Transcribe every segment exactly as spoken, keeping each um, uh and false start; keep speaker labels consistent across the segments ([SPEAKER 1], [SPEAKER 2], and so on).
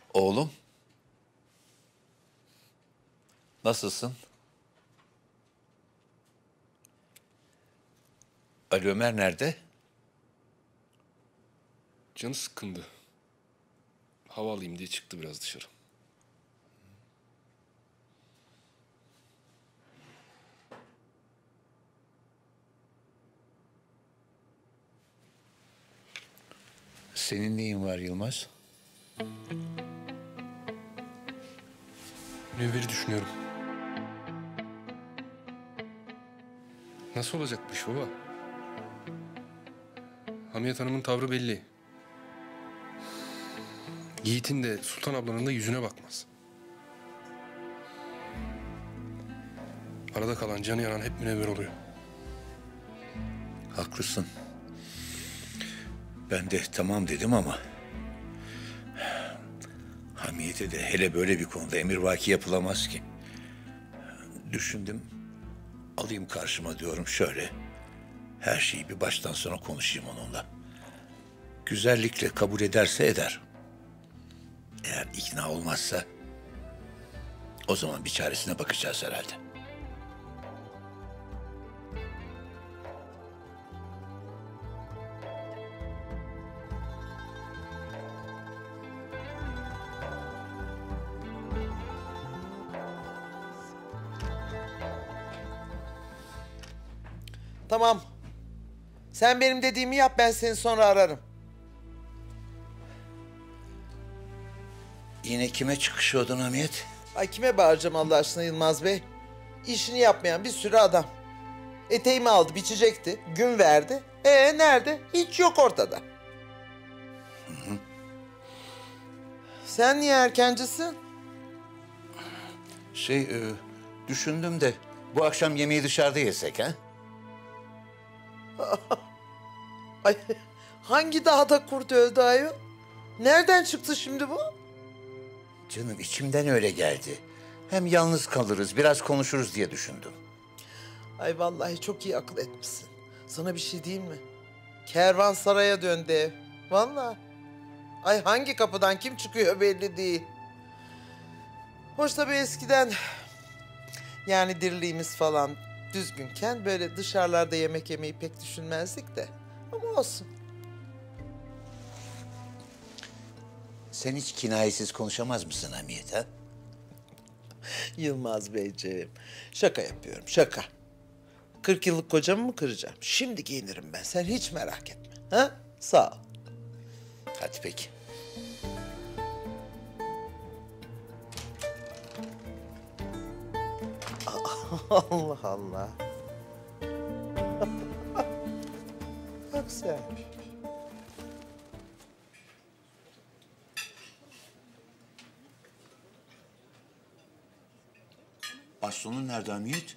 [SPEAKER 1] Oğlum. Nasılsın? Ali Ömer nerede?
[SPEAKER 2] Canı sıkkındı. Hava alayım diye çıktı biraz dışarı.
[SPEAKER 1] Senin neyin var Yılmaz?
[SPEAKER 2] Münevver'i düşünüyorum. Nasıl olacakmış baba? Hamiyet Hanım'ın tavrı belli. Yiğit'in de Sultan ablanın da yüzüne bakmaz. Arada kalan, canı yanan hep Münevver oluyor.
[SPEAKER 1] Haklısın. Ben de tamam dedim ama... Hamiyet'e de hele böyle bir konuda emirvaki yapılamaz ki. Düşündüm, alayım karşıma diyorum şöyle. Her şeyi bir baştan sona konuşayım onunla. Güzellikle kabul ederse eder. Eğer ikna olmazsa... o zaman bir çaresine bakacağız herhalde.
[SPEAKER 3] Tamam. Sen benim dediğimi yap, ben seni sonra ararım.
[SPEAKER 1] Yine kime çıkışıyordun Hamiyet?
[SPEAKER 3] Ay kime bağıracağım Allah aşkına Yılmaz Bey? İşini yapmayan bir sürü adam. Eteğimi aldı, biçecekti, gün verdi. Ee nerede? Hiç yok ortada. Hı hı. Sen niye erkencisin?
[SPEAKER 1] Şey, e, düşündüm de bu akşam yemeği dışarıda yesek ha?
[SPEAKER 3] Ay hangi dağda kurt öldü ayol? Nereden çıktı şimdi bu?
[SPEAKER 1] Canım içimden öyle geldi. Hem yalnız kalırız, biraz konuşuruz diye düşündüm.
[SPEAKER 3] Ay vallahi çok iyi akıl etmişsin. Sana bir şey diyeyim mi? Kervansaray'a döndü ev. Vallahi. Ay hangi kapıdan kim çıkıyor belli değil. Hoş tabii eskiden yani dirliğimiz falan düzgünken böyle dışarılarda yemek yemeyi pek düşünmezdik de. Ama olsun.
[SPEAKER 1] Sen hiç kinayesiz konuşamaz mısın Hamiyet ha?
[SPEAKER 3] Yılmaz Beyciğim, şaka yapıyorum, şaka. Kırk yıllık kocamı mı kıracağım? Şimdi giyinirim ben, sen hiç merak etme. Ha? Sağ ol.
[SPEAKER 1] Hadi peki.
[SPEAKER 3] Allah Allah. Bak sen.
[SPEAKER 1] Bastonun nerede Hamiyet?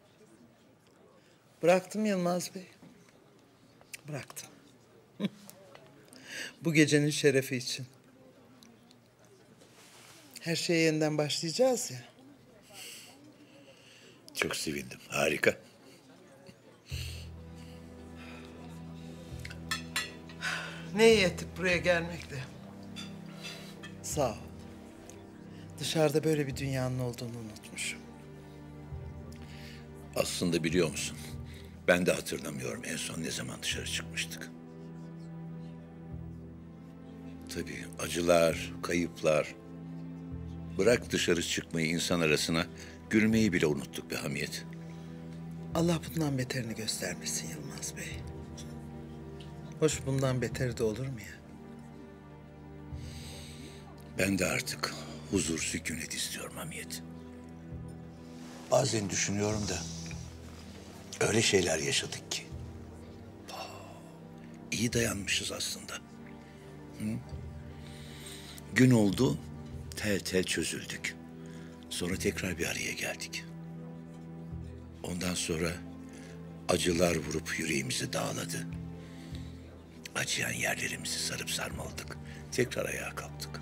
[SPEAKER 3] Bıraktım Yılmaz Bey. Bıraktım. Bu gecenin şerefi için. Her şeye yeniden başlayacağız ya.
[SPEAKER 1] Çok sevindim, harika.
[SPEAKER 3] Ne iyi ettik buraya gelmekle. Sağ ol. Dışarıda böyle bir dünyanın olduğunu unutmuşum.
[SPEAKER 1] Aslında biliyor musun? Ben de hatırlamıyorum en son ne zaman dışarı çıkmıştık. Tabii acılar, kayıplar. Bırak dışarı çıkmayı insan arasına, gülmeyi bile unuttuk be Hamiyet.
[SPEAKER 3] Allah bundan beterini göstermesin Yılmaz Bey. Hoş bundan beteri de olur mu ya?
[SPEAKER 1] Ben de artık huzur, sükunet istiyorum Hamiyet. Bazen düşünüyorum da öyle şeyler yaşadık ki. Aa, iyi dayanmışız aslında. Hı? Gün oldu, tel tel çözüldük. Sonra tekrar bir araya geldik. Ondan sonra acılar vurup yüreğimizi dağladı. Acıyan yerlerimizi sarıp sarmaladık. Tekrar ayağa kalktık.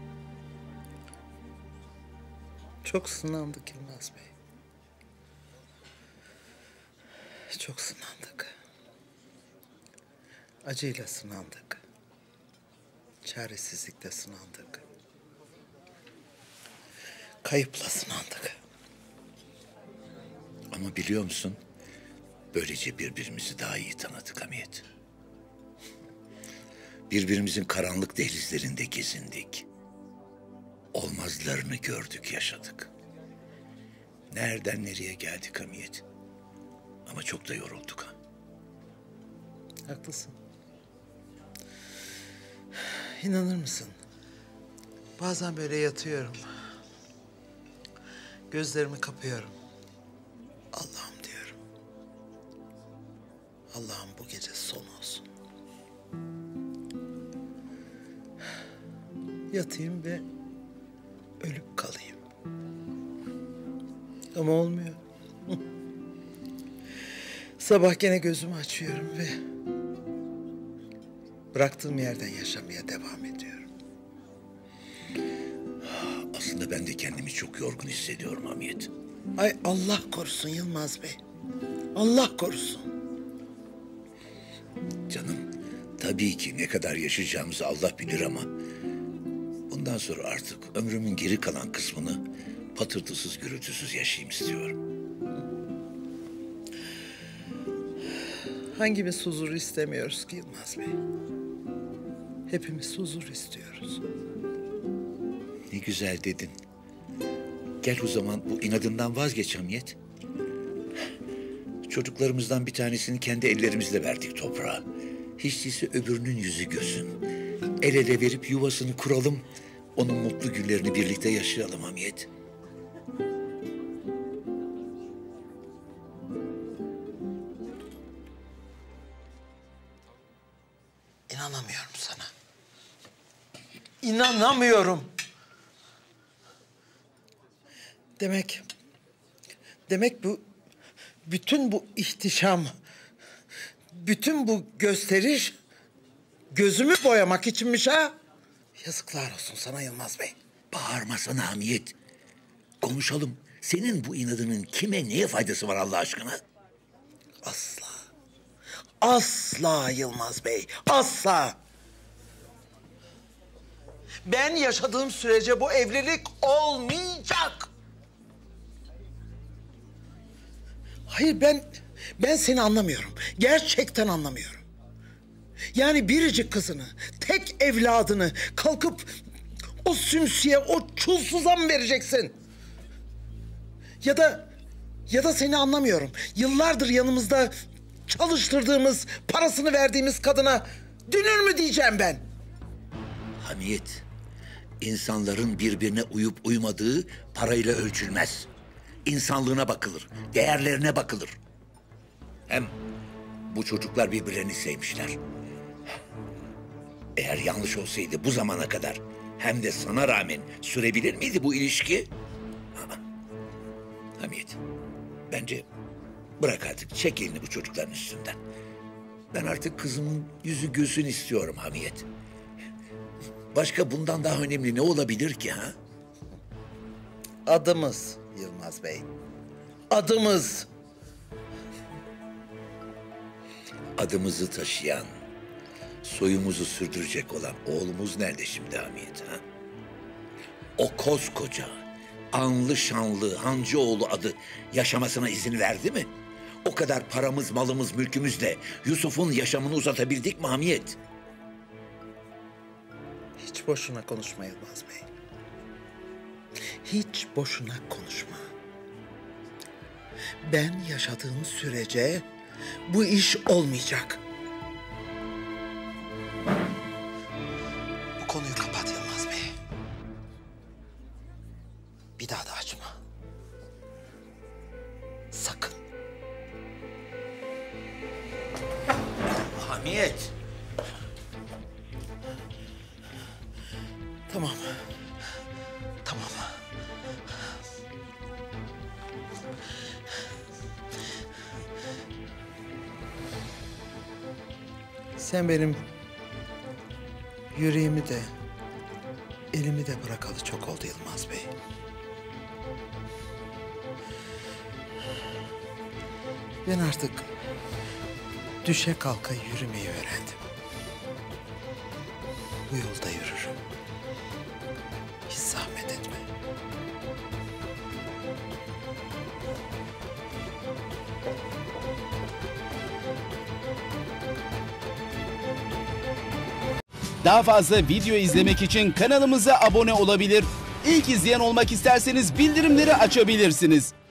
[SPEAKER 3] Çok sınandık Yılmaz Bey. Çok sınandık. Acıyla sınandık. Çaresizlikle sınandık. Kayıpla sınandık.
[SPEAKER 1] Ama biliyor musun? Böylece birbirimizi daha iyi tanıdık Hamiyet. Birbirimizin karanlık dehlizlerinde gezindik. Olmazlarını gördük, yaşadık. Nereden nereye geldik Hamiyet? Ama çok da yorulduk ha.
[SPEAKER 3] Haklısın. İnanır mısın? Bazen böyle yatıyorum. Gözlerimi kapıyorum. Allah'ım diyorum. Allah'ım bu gece son olsun. Yatayım ve ölüp kalayım. Ama olmuyor. Sabah gene gözümü açıyorum ve bıraktığım yerden yaşamaya devam ediyorum.
[SPEAKER 1] Aslında ben de kendimi çok yorgun hissediyorum Hamiyet.
[SPEAKER 3] Ay Allah korusun Yılmaz Bey. Allah korusun.
[SPEAKER 1] Canım, tabii ki ne kadar yaşayacağımızı Allah bilir ama... bundan sonra artık ömrümün geri kalan kısmını patırtısız gürültüsüz yaşayayım istiyorum.
[SPEAKER 3] Hangimiz huzur istemiyoruz ki Yılmaz Bey? Hepimiz huzur istiyoruz.
[SPEAKER 1] Ne güzel dedin. Gel o zaman bu inadından vazgeç Hamiyet. Çocuklarımızdan bir tanesini kendi ellerimizle verdik toprağa. Hiç değilse öbürünün yüzü gülsün. El ele verip yuvasını kuralım. Onun mutlu günlerini birlikte yaşayalım Hamiyet.
[SPEAKER 3] İnanamıyorum sana. İnanamıyorum. Demek, demek bu, bütün bu ihtişam, bütün bu gösteriş gözümü boyamak içinmiş ha? Yazıklar olsun sana Yılmaz Bey.
[SPEAKER 1] Bağırmasana Hamiyet. Konuşalım. Senin bu inadının kime neye faydası var Allah aşkına?
[SPEAKER 3] Asla. Asla Yılmaz Bey. Asla. Ben yaşadığım sürece bu evlilik olmayacak. Hayır ben, ben seni anlamıyorum. Gerçekten anlamıyorum. Yani biricik kızını, tek evladını kalkıp o sümsüye, o çulsuza mı vereceksin? Ya da, ya da seni anlamıyorum. Yıllardır yanımızda çalıştırdığımız, parasını verdiğimiz kadına dünür mü diyeceğim ben?
[SPEAKER 1] Hamiyet, insanların birbirine uyup uymadığı parayla ölçülmez. İnsanlığına bakılır, değerlerine bakılır. Hem bu çocuklar birbirlerini sevmişler. Eğer yanlış olsaydı bu zamana kadar hem de sana rağmen sürebilir miydi bu ilişki? Ha. Hamiyet, bence bırak artık, çek elini bu çocukların üstünden. Ben artık kızımın yüzü gülsün istiyorum Hamiyet. Başka bundan daha önemli ne olabilir ki ha?
[SPEAKER 3] Adımız Yılmaz Bey. Adımız.
[SPEAKER 1] Adımızı taşıyan, soyumuzu sürdürecek olan oğlumuz nerede şimdi Hamiyet ha? O koskoca, anlı şanlı Hancıoğlu adı yaşamasına izin verdi mi? O kadar paramız, malımız, mülkümüzle Yusuf'un yaşamını uzatabildik mi Hamiyet?
[SPEAKER 3] Hiç boşuna konuşma Yılmaz Bey. Hiç boşuna konuşma. Ben yaşadığım sürece bu iş olmayacak. Bu konuyu kapat Yılmaz Bey. Bir daha da açma. Sakın.
[SPEAKER 1] Hamiyet.
[SPEAKER 3] Tamam. Tamam. Sen benim yüreğimi de elimi de bırakalı çok oldu Yılmaz Bey. Ben artık düşe kalka yürümeyi öğrendim. Bu yolda yürürüm. Hiç zahmet etme.
[SPEAKER 4] Daha fazla video izlemek için kanalımıza abone olabilir. İlk izleyen olmak isterseniz bildirimleri açabilirsiniz.